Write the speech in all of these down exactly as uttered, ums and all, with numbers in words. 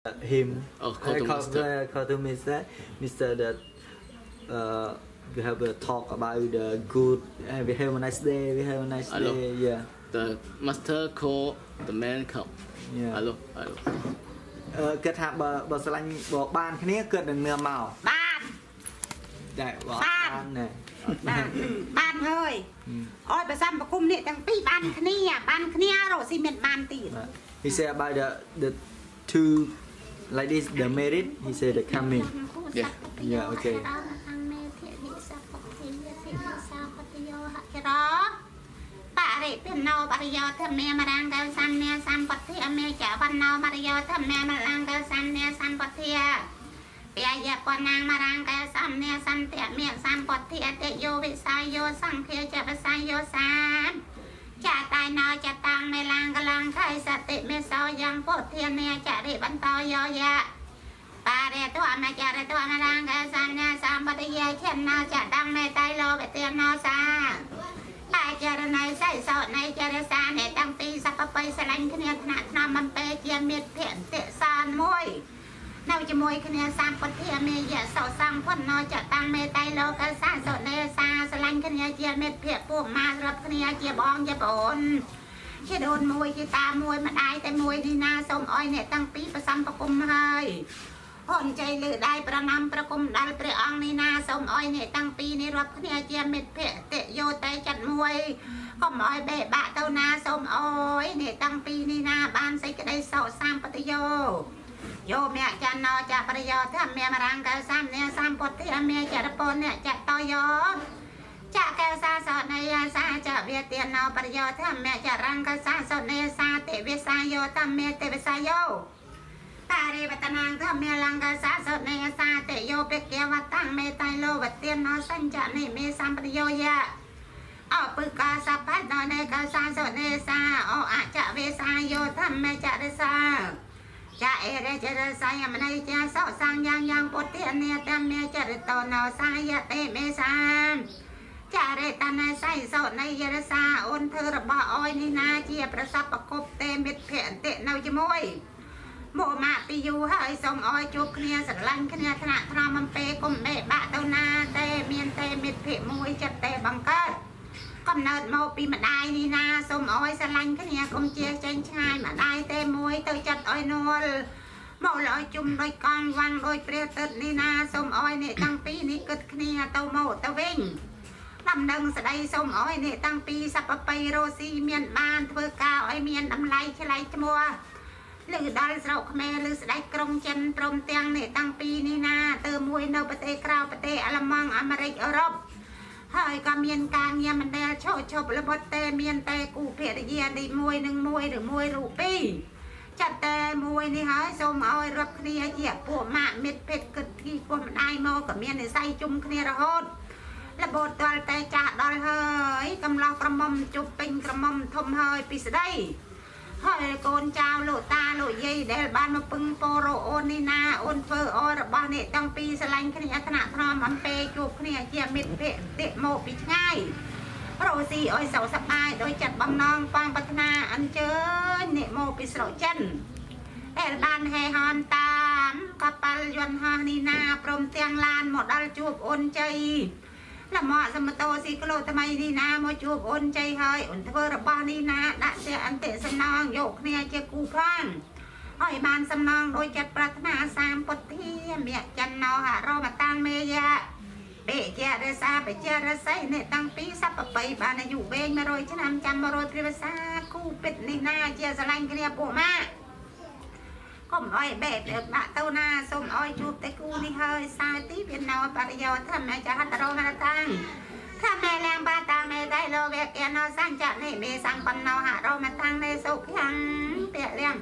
him. Oh, call to Mister Call to Mister Mister that uh, we have a talk about the good. Uh, we have a nice day. We have a nice Hello. day. Yeah. The master call the man come. Yeah. Hello. Hello. គិតថាបើបើស្រឡាញ់បើបានគ្នាគិតនឹងនឿមកបានតែបើបានណែបានបានហើយអត់បើសិនប្រគុំនេះទាំងពីរបានគ្នាបានគ្នារកស៊ីមានបានទៀត He said about the the two like this the married he said the coming Yeah. Yeah, okay. បរិបណោបរិយោធមេមរាងកៅសំនេសម្បត្តិអមេចវណ្ណោបរិយោធមេមរាងកៅសំនេសម្បត្តិពាយពណាងមរាងកៅសំនេសន្តិមេសម្បត្តិអតិយោវិសាយោសង្ឃាចវិសាយោសាចាតៃណោចតាំងមេឡាងកលងខៃសតិមេសោយ៉ាងពុទ្ធានេចរិបន្តយោយៈបរិទអមចរិទអមរាងកៅសំនេសម្បត្តិយាឆណោចតាំងមេតៃលោវិទាណោសាតែចរណៃសៃសោណៃចរសាណែតាំងពីសពបៃស្រឡាញ់គ្នាថ្នាក់ថ្នាំអំពេជាមិត្តភក្តិសានមួយនៅជាមួយគ្នាសម្បត្តិមេយៈសោសង្ឃផុនណោចតាំងមេតៃលោកសាសនេសាស្រឡាញ់គ្នាជាមិត្តភក្តិពួកម៉ារាប់គ្នាជាបងជាប្អូនជាដូនមួយជាតាមួយម្ដាយតែមួយនេះណាសូមអោយអ្នកតាំងពីប្រសំប្រគុំហើយអូនចៃលឺដៃប្រណាំប្រគុំដល់ព្រះអង្គនេះណាសូមអោយអ្នកតាំងពីនេះរាប់គ្នាជាមិត្តភក្តិយោតែចាត់មួយកុំអោយបេបាក់ទៅណាសូមអោយអ្នកតាំងពីនេះណាបានសេចក្តីសុខសម្បត្តិយោយោមៈចាណោចប្រយោធម្មមរាងកៅសំនេសម្បត្តិអមេចរពនអ្នកចតយោចាកៅសាសនេសាចវិទាណោប្រយោធម្មចរង្គសាសនេសាតិវិសាយោតមេតិវិសាយោតារិវតនាងធម្មលង្កសាសនេសាតិយោបេកវតាំងមេតៃលោវទានណោសញ្ចនិមេសម្បយោយៈអបិកាសបដនេកសាសនេសាអអចវិសាយោធម្មចរិសាចាអេរចរិសាយមណៃចាសោសង្យ៉ាងយ៉ាងពុទ្ធិអនេតមេចរិតោណោសាយតិមេសាចារេតណៃសៃសោណៃយរសាអូនធ្វើរបស់អយនេះណាជាប្រសពប្រកបទេមិត្តភក្តិនៅជាមួយមកម៉ាក់ពីយូហើយសូមអោយជួបគ្នាស្រឡាញ់គ្នាថ្នាក់ថ្នមអំពេកុំបេបាក់ទៅណាទេមានទេមិត្តភក្តិមួយចិត្តទេបង្កើតកំណើតមកពីម្ដាយនេះណាសូមអោយស្រឡាញ់គ្នាកុំជាចេញឆ្ងាយម្ដាយទេមួយទៅចិត្តអោយនួលមកលឲ្យជុំដោយកងវាំងដោយព្រះទឹកនេះណាសូមអោយអ្នកតាំងពីនេះគិតគ្នាទៅមកទៅវិញដំណឹងស្ដីសូមអោយអ្នកតាំងពីសពបៃរស់ស៊ីមានបានធ្វើការឲ្យមានតម្លៃឆ្លៃឈ្មោះលើដល់ស្រុកខ្មែរលើស្ដេចក្រុងចិនព្រមទាំងអ្នកតាំងពីនេះណាទៅមួយនៅប្រទេសក្រៅប្រទេសអាល្លឺម៉ង់អាមេរិកអឺរ៉ុបហើយក៏មានការងារមិនដែលឈប់ឈប់ល្បត់ទេមានតែគូភរិយានេះមួយនឹងមួយឬមួយរូបពីរចាត់តែមួយនេះហើយសូមឲ្យរាប់គ្នាជាពួកម៉ាក់មិត្តភក្តិគិតពីពុកម្ដាយមកក៏មាននិស័យជុំគ្នារហូតល្បត់តលតែចាស់ដល់ហើយកំឡោះក្រមុំជប់ពេញក្រមុំធំហើយពីស្ដីហើយកូនចៅលោកតាលោកយាយដែលបានមកពឹងពរអូននេះណាអូនធ្វើអររបស់អ្នកតាំងពីស្រឡាញ់គ្នាថ្នាក់ថ្នមអំពេជួបគ្នាជាមិត្តភក្តិមកពីឆ្ងាយរស់ស៊ីឲ្យសុខសប្បាយដោយចិត្តបំណងប៉ងប្រាថ្នាអញ្ជើញអ្នកមកពីស្រុកចិនដែលបានហេហនតាមកប៉ាល់យន្តហោះនេះណាព្រមទាំងឡានមកដល់ជួបអូនជ័យលំអសមតោស៊ីក្លូថ្មីនេះណាមកជួបអូនជ័យហើយអូនធ្វើរបស់នេះណាដាក់ជាអន្តិសំណងយកគ្នាជាគូផងហើយបានសំណងដោយចិត្តប្រាថ្នាសម្ពុទ្ធាមៈចន្ទោហរមតាំងមេយៈបេជារសាបជារស័យអ្នកតាំងពីសពបៃបានអាយុវែងមួយរយឆ្នាំចាំមួយរយព្រះវសាគូពិតនេះណាជាស្រឡាញ់គ្នាពួកម៉ាកុំអោយបេបាក់ទៅណាសូមអោយជួបតែគូនេះហើយសាទីវាណោបរិយោធម្មចហតរោហរតាំងថាមេឡើងបាតាមេដៃលោវៈអណោសញ្ចនិមេសំបណ្ណោហរមតាំងនៃសុខាំពាក្យលៀង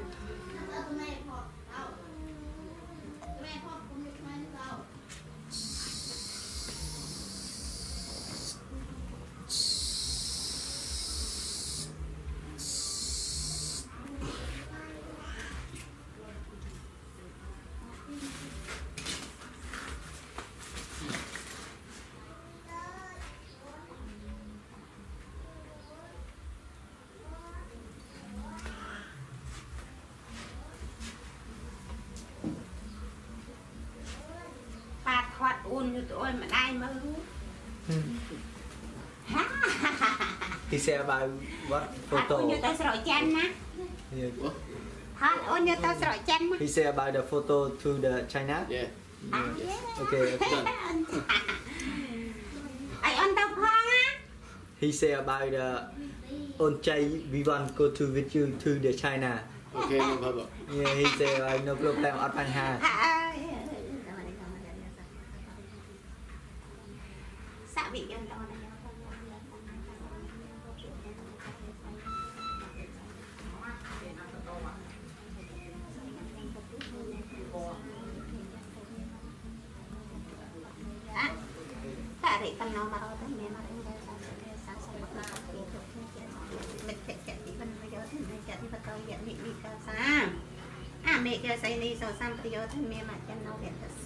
ôn như tụi mà đai mà He say about what photo ôn như tao sợi chân á hả ôn như tao sợi chân á He say about the photo to the China Yeah. Okay, okay. ai ôn tao phong á He say about the on Chay we want go to with you to the China Okay, no problem. Yeah, he say uh, no problem at Panha sao bị dân đó tại vì phần nào mà đâu tới mẹ mà em đây sao sẽ sao sẽ bắt đầu thì mình sẽ chạy đi bên bây giờ thì mình chạy đi bắt đầu nhận bị bị sao sao à mẹ kia xây đi sau xong bây giờ thì mẹ mà chân nó hiện thật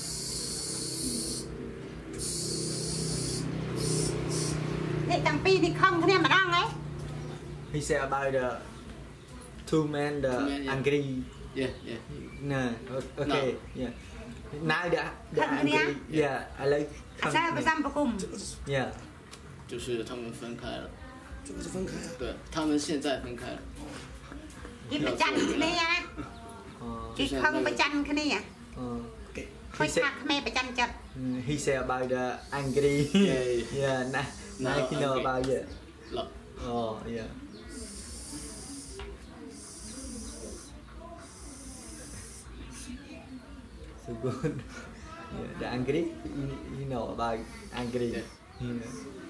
để tăng pi thì không cái này mà đang ấy He say about the two men the Two men, yeah. angry Yeah, yeah. no okay No. yeah now the the Không angry nhá. yeah I like à, sao phải xăm vào cùng yeah 就是他们分开了。这个是分开啊？对，他们现在分开了。 cái phải chăn cái này á uh, chứ không phải chăn cái này à uh, khôi thạc mẹ phải chăn chặt he say about the angry Yeah. yeah now No, now you know angry. about it Love. oh yeah so good yeah, the angry you, you know about angry Yeah. you know.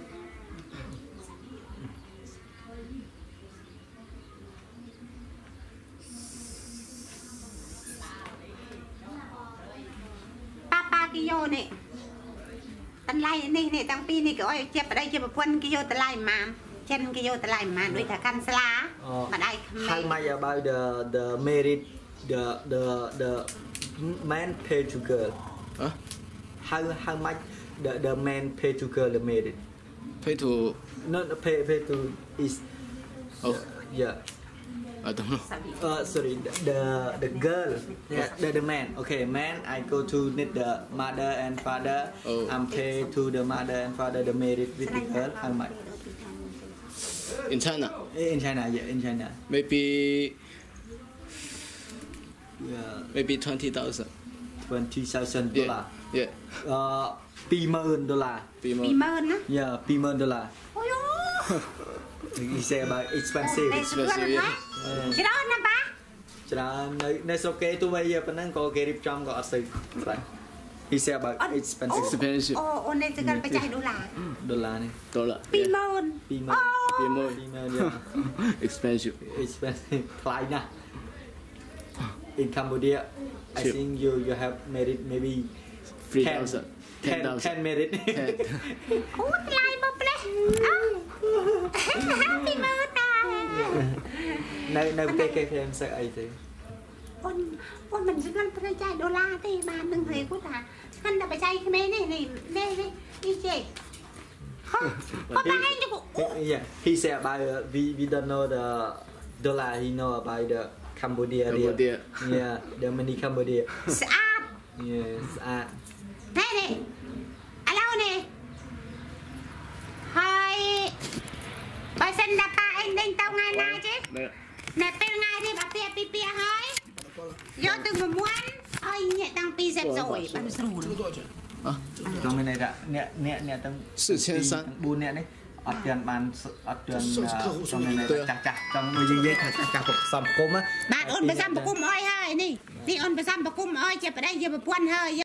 papa kia vô nè tân lai nè nè tăng pi nè kiểu ơi chép ở đây chép ở quân kia vô tân lai mà chân kia vô tân lai mà đuổi thả căn sla Oh. mà đây How much about the the married the the the man pay to girl? Huh? How how much the the man pay to girl the married? Pay to. Not pay pay to is Oh, yeah. I don't know. Uh, sorry, the the, the girl, yeah, the, the man. Okay, man. I go to meet the mother and father. Oh. I'm pay to the mother and father the married with the girl. How much? In China, In China, yeah, in China. maybe Yeah, maybe twenty thousand. twenty thousand Yeah. dollar. Yeah. Uh, ปีหมื่นดอลลาร์ Be ปี more. เมินนะ Yeah, ปีหมื่นดอลลาร์โอ้ย He say about expensive ได้สุดยอดนะจะได้นะป้าច្រើននៅនៅស្រុកគេទោះបីជាប៉ុណ្ណឹងក៏គេរៀបចំក៏អត់សូវខ្លាំង He say about expensive Expensive. អូអូនទៅកាន់បច្ច័យដុល្លារដុល្លារនេះ Dollar. ពី Yeah. เมินពីหมื่ន Be more. ពីหมื่ន yeah Expensive. expensive ថ្លៃណាស់ In Cambodia I Cheap. think you you have married maybe Three ten thousand. ten Ten thousand. ten married Ten. អូថ្លៃមកផ្លេះអើពីเมินដែរនៅនៅប្រទេសគេខ្ញុំសឹកអីទេអូនអូនមិនស្គាល់បច្ច័យដុល្លារទេបាននឹងហេគាត់ថាស្គាល់តែបច្ច័យខ្មែរនេះនេះនេះនេះចេះហ៎គាត់តែឯងទៅ Yeah, he say about uh, we we don't know the dollar. He know about the Cambodia. Cambodia. Yeah, the money Cambodia. ស្អាត Yes, ah, នេះនេះឥឡូវនេះហើយបើសិនតែប៉ាឯងដេញទៅថ្ងៃណាចេះ There. នៅពេលថ្ងៃនេះបើពាក្យពីពាក្យហើយយកទៅប្រមួនឲ្យញាក់តាំងពីសេពសយបានស្រួល啊， trong bên này đã nè nè nè tăng 四千三。 buôn nè đấy. Ở tiền bàn ở tiền trong bên này Tôi à? chặt chặt trong người dân dây chặt chặt một sầm côm á. បាទអូនប្រចាំប្រគុំអើយហើយនេះនេះអូនប្រចាំប្រគុំអើយចេះបដៃជាប្រពន្ធហើយ